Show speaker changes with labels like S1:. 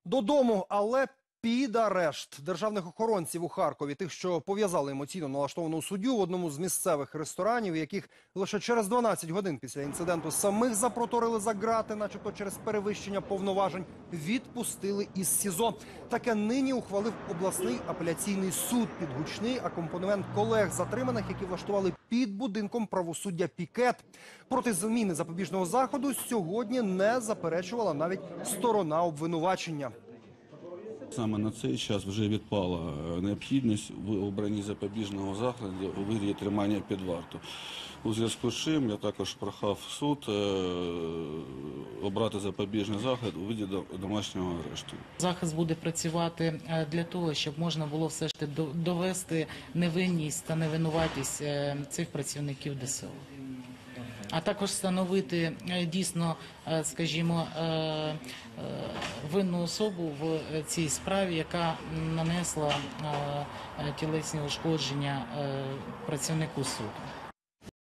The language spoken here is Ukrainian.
S1: Додому, але під арешт державних охоронців у Харкові, тих, що пов'язали емоційно налаштовану суддю в одному з місцевих ресторанів, яких лише через 12 годин після інциденту самих запроторили за ґрати, начебто через перевищення повноважень, відпустили із СІЗО. Таке нині ухвалив обласний апеляційний суд під гучний акомпанемент колег затриманих, які влаштували під будинком правосуддя пікет. Проти зміни запобіжного заходу сьогодні не заперечувала навіть сторона обвинувачення.
S2: Саме на цей час вже відпала необхідність в обранні запобіжного заходу у вигляді тримання під вартою. У зв'язку з чим я також прохав суд обрати запобіжний захід у виді домашнього арешту.
S3: Захист буде працювати для того, щоб можна було все ж таки довести невинність та невинуватість цих працівників ДСО. А також встановити дійсно, скажімо, винну особу в цій справі, яка нанесла тілесні ушкодження працівнику суду.